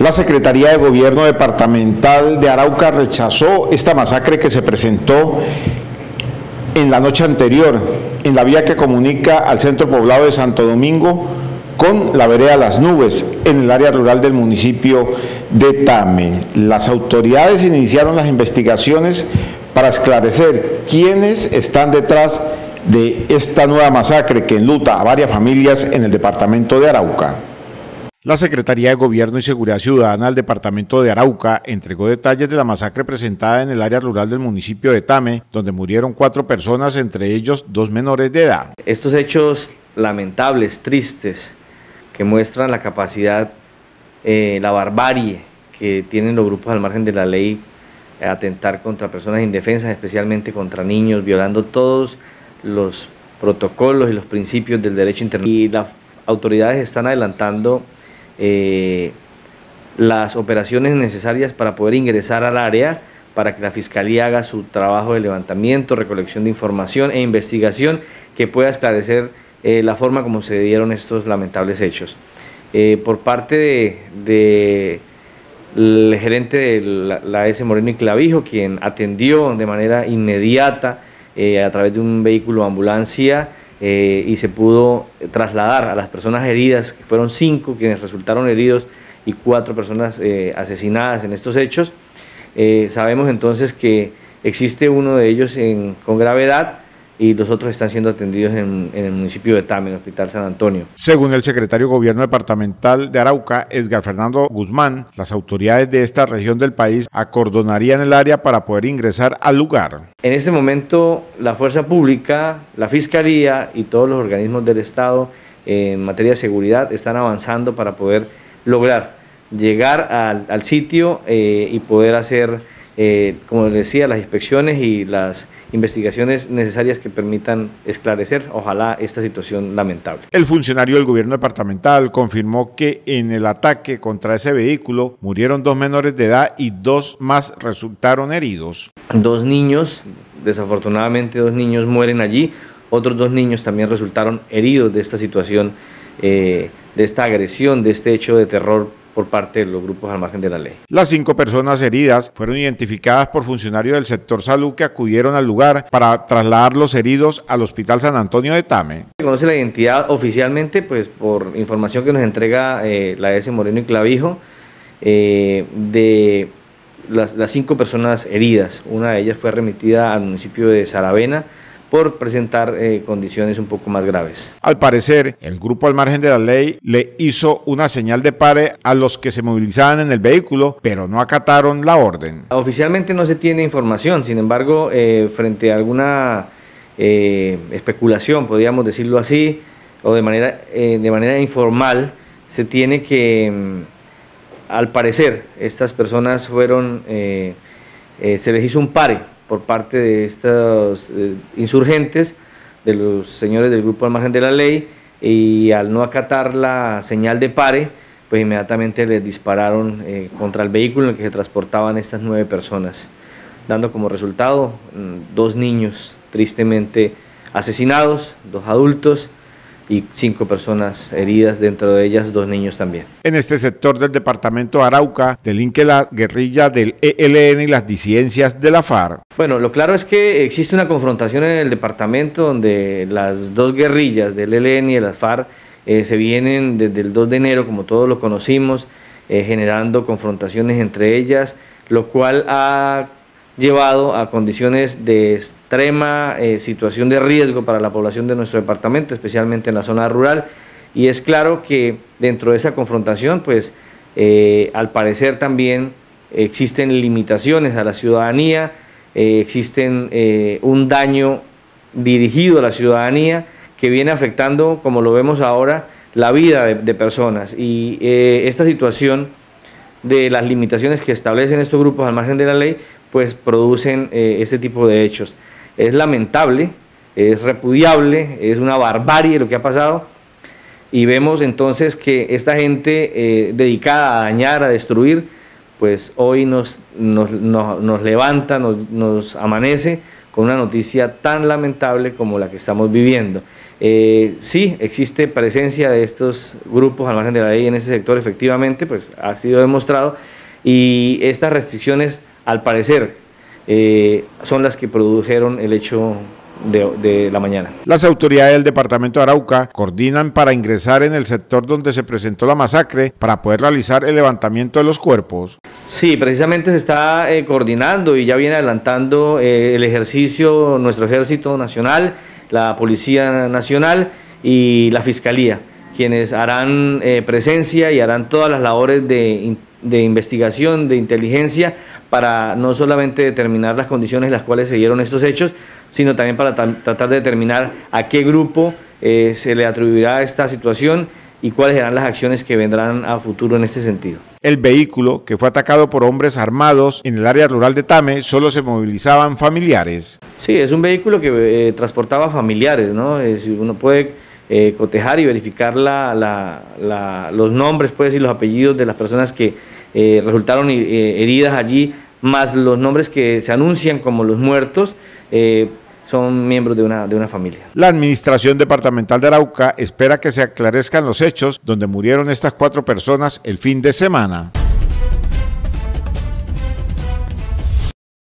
La Secretaría de Gobierno Departamental de Arauca rechazó esta masacre que se presentó en la noche anterior en la vía que comunica al centro poblado de Santo Domingo con la vereda Las Nubes, en el área rural del municipio de Tame. Las autoridades iniciaron las investigaciones para esclarecer quiénes están detrás de esta nueva masacre que enluta a varias familias en el departamento de Arauca. La Secretaría de Gobierno y Seguridad Ciudadana del departamento de Arauca entregó detalles de la masacre presentada en el área rural del municipio de Tame, donde murieron 4 personas, entre ellos 2 menores de edad. Estos hechos lamentables, tristes, que muestran la capacidad, la barbarie que tienen los grupos al margen de la ley, atentar contra personas indefensas, especialmente contra niños, violando todos los protocolos y los principios del derecho internacional. Y las autoridades están adelantando las operaciones necesarias para poder ingresar al área, para que la Fiscalía haga su trabajo de levantamiento, recolección de información e investigación que pueda esclarecer la forma como se dieron estos lamentables hechos. Por parte del gerente de la AS Moreno y Clavijo, quien atendió de manera inmediata a través de un vehículo ambulancia y se pudo trasladar a las personas heridas, que fueron 5 quienes resultaron heridos y 4 personas asesinadas en estos hechos. Sabemos entonces que existe uno de ellos con gravedad y los otros están siendo atendidos en el municipio de Tame, en el Hospital San Antonio. Según el secretario de Gobierno Departamental de Arauca, Edgar Fernando Guzmán, las autoridades de esta región del país acordonarían el área para poder ingresar al lugar. En este momento, la fuerza pública, la Fiscalía y todos los organismos del Estado en materia de seguridad están avanzando para poder lograr llegar al sitio y poder hacer, como les decía, las inspecciones y las investigaciones necesarias que permitan esclarecer, ojalá, esta situación lamentable. El funcionario del gobierno departamental confirmó que en el ataque contra ese vehículo murieron 2 menores de edad y 2 más resultaron heridos. 2 niños, desafortunadamente 2 niños mueren allí, otros 2 niños también resultaron heridos de esta situación, de esta agresión, de este hecho de terror por parte de los grupos al margen de la ley. Las 5 personas heridas fueron identificadas por funcionarios del sector salud que acudieron al lugar para trasladar los heridos al Hospital San Antonio de Tame. Se conoce la identidad oficialmente, pues por información que nos entrega la AS Moreno y Clavijo, de las 5 personas heridas. Una de ellas fue remitida al municipio de Saravena por presentar condiciones un poco más graves. Al parecer, el grupo al margen de la ley le hizo una señal de pare a los que se movilizaban en el vehículo, pero no acataron la orden. Oficialmente no se tiene información, sin embargo, frente a alguna especulación, podríamos decirlo así, o de manera informal, se tiene que, al parecer, estas personas fueron, se les hizo un pare por parte de estos insurgentes, de los señores del grupo al margen de la ley, y al no acatar la señal de pare, pues inmediatamente les dispararon contra el vehículo en el que se transportaban estas 9 personas, dando como resultado 2 niños tristemente asesinados, 2 adultos, y 5 personas heridas, dentro de ellas 2 niños también. En este sector del departamento de Arauca delinque la guerrilla del ELN y las disidencias de la FARC. Bueno, lo claro es que existe una confrontación en el departamento donde las 2 guerrillas del ELN y de las FARC se vienen desde el 2 de enero, como todos lo conocimos, generando confrontaciones entre ellas, lo cual ha llevado a condiciones de extrema situación de riesgo para la población de nuestro departamento, especialmente en la zona rural, y es claro que dentro de esa confrontación, pues al parecer también existen limitaciones a la ciudadanía, existen un daño dirigido a la ciudadanía que viene afectando, como lo vemos ahora, la vida de personas, y esta situación de las limitaciones que establecen estos grupos al margen de la ley, pues producen este tipo de hechos. Es lamentable, es repudiable, es una barbarie lo que ha pasado, y vemos entonces que esta gente dedicada a dañar, a destruir, pues hoy nos levanta, nos amanece con una noticia tan lamentable como la que estamos viviendo. Sí, existe presencia de estos grupos al margen de la ley en ese sector, efectivamente, pues ha sido demostrado, y estas restricciones, al parecer, son las que produjeron el hecho de la mañana. Las autoridades del departamento de Arauca coordinan para ingresar en el sector donde se presentó la masacre para poder realizar el levantamiento de los cuerpos. Sí, precisamente se está coordinando y ya viene adelantando el ejercicio, nuestro Ejército Nacional, la Policía Nacional y la Fiscalía, quienes harán presencia y harán todas las labores de investigación, de inteligencia, para no solamente determinar las condiciones en las cuales se dieron estos hechos, sino también para tratar de determinar a qué grupo se le atribuirá esta situación y cuáles serán las acciones que vendrán a futuro en este sentido. El vehículo, que fue atacado por hombres armados en el área rural de Tame, solo se movilizaban familiares. Sí, es un vehículo que transportaba familiares, ¿no? Uno puede cotejar y verificar los nombres, pues, y los apellidos de las personas que resultaron heridas allí, más los nombres que se anuncian como los muertos, son miembros de una familia. La Administración Departamental de Arauca espera que se aclarezcan los hechos donde murieron estas 4 personas el fin de semana.